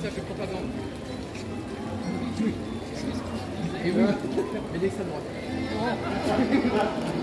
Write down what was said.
ça fait propagande. Et oui, mais d'extrême droite.